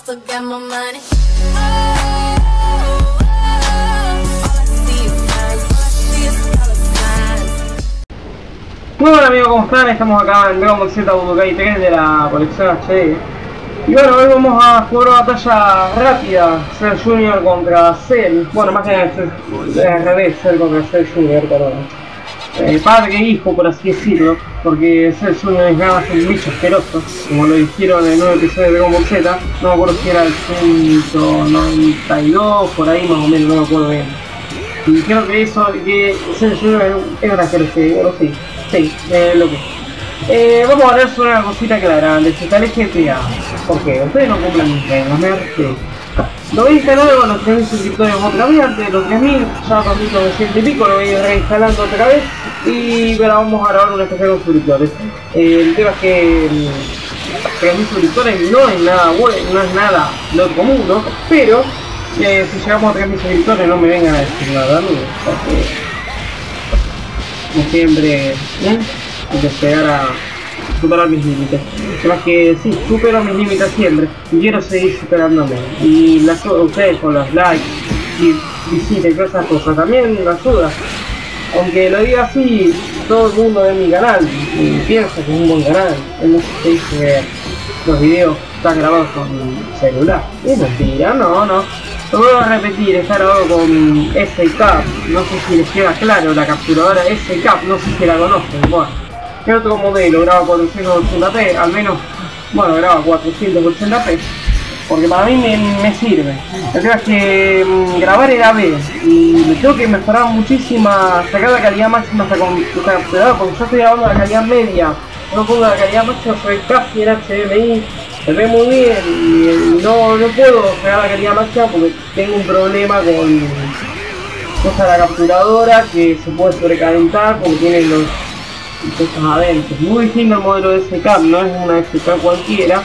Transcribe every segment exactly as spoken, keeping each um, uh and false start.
still got my money. Muy buenas amigos, ¿cómo están? Estamos acá en Dragon Ball Z Budokai tres de la colección H D. Y bueno, hoy vamos a jugar una batalla rápida, Cell Junior contra Cell. Bueno, más que nada, al revés, Cell contra Cell Junior, perdón. Eh, padre e hijo, por así decirlo, porque Cell Junior es nada más un bicho asqueroso, como lo dijeron en el nuevo episodio de Dragon Ball Z. No me acuerdo si era el ciento noventa y dos, por ahí más o menos, no me acuerdo bien. Y creo que eso, que Cell Junior es una asquerosidad, bueno, sí. Sí, eh, lo que eh, vamos a hablar sobre una cosita clara, necesitar el G T A. ¿Por qué? Ustedes no cumplen mis reglas, me harté. Lo voy instalando con los tres mil suscriptores otra vez, antes de los tres mil, ya con mil novecientos y pico, lo voy a ir reinstalando otra vez. Y bueno, vamos a grabar un especial con suscriptores. Eh, el tema es que tres mil suscriptores no es nada bueno, no es nada lo común, ¿no? Pero eh, si llegamos a tres mil suscriptores no me vengan a decir nada, ¿no? Porque como siempre, ¿eh? De llegar a superar mis límites. Además que sí, supero mis límites siempre y quiero seguir superándome. Y la ayuda a ustedes con los likes y visiten todas esas cosas también la ayuda. Aunque lo diga así, todo el mundo de mi canal y piensa que es un buen canal. No sé si dice que los videos están grabados con celular. Es mentira, no, no. Lo vuelvo a repetir, está grabado con S C A P, no sé si les queda claro, la capturadora S C A P, no sé si la conocen. Bueno, ¿qué otro modelo graba cuatrocientos ochenta p? Al menos, bueno, graba cuatrocientos ochenta p, porque para mí me, me sirve. El tema es que mmm, grabar era B y me tengo que mejorar muchísima, sacar la calidad máxima hasta con tu capturadora, porque yo estoy grabando la calidad media, no pongo la calidad máxima, soy casi en H D M I. Se ve muy bien y no, no puedo sacar la calidad máxima porque tengo un problema con cosa la capturadora que se puede sobrecalentar porque tiene los cosas adentro. Muy distinto el modelo de S C A P, no es una S C A P cualquiera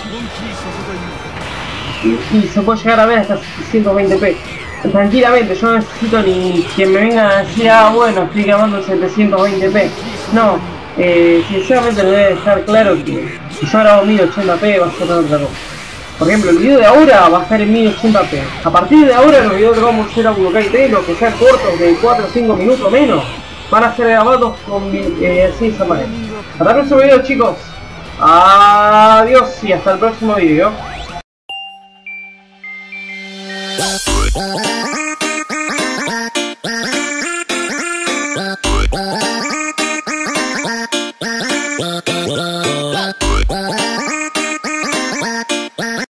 y, y se puede llegar a ver hasta setecientos veinte p tranquilamente. Yo no necesito ni que me vengan a decir, ah bueno, estoy grabando en setecientos veinte p. No, eh, sinceramente le debe dejar claro que si yo grabo mil ochenta p va a ser otra cosa. Por ejemplo, el video de ahora va a estar en mil ochenta p. A partir de ahora los videos de Dragon Ball Z Budokai tres, los que sean cortos de cuatro o cinco minutos menos, van a ser grabados con eh, así de esa manera. Hasta el próximo video, chicos. Adiós y hasta el próximo video.